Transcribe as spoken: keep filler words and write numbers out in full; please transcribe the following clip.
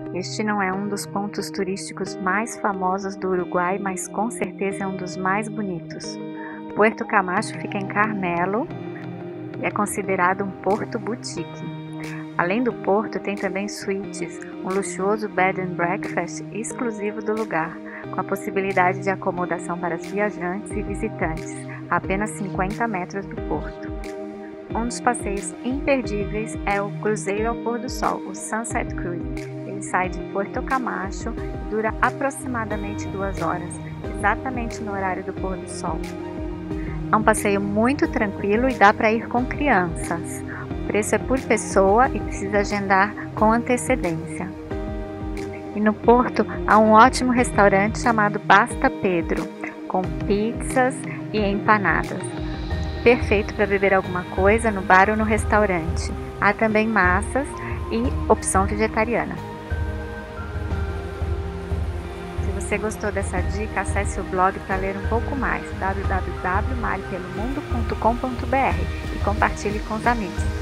Este não é um dos pontos turísticos mais famosos do Uruguai, mas com certeza é um dos mais bonitos. Puerto Camacho fica em Carmelo e é considerado um porto boutique. Além do porto, tem também suítes, um luxuoso bed and breakfast exclusivo do lugar, com a possibilidade de acomodação para os viajantes e visitantes, a apenas cinquenta metros do porto. Um dos passeios imperdíveis é o cruzeiro ao pôr do sol, o Sunset Cruise. Ele sai de Puerto Camacho e dura aproximadamente duas horas, exatamente no horário do pôr do sol. É um passeio muito tranquilo e dá para ir com crianças. O preço é por pessoa e precisa agendar com antecedência. E no porto há um ótimo restaurante chamado Basta Pedro, com pizzas e empanadas. Perfeito para beber alguma coisa no bar ou no restaurante. Há também massas e opção vegetariana. Se você gostou dessa dica, acesse o blog para ler um pouco mais, w w w ponto mari pelo mundo ponto com ponto b r, e compartilhe com os amigos.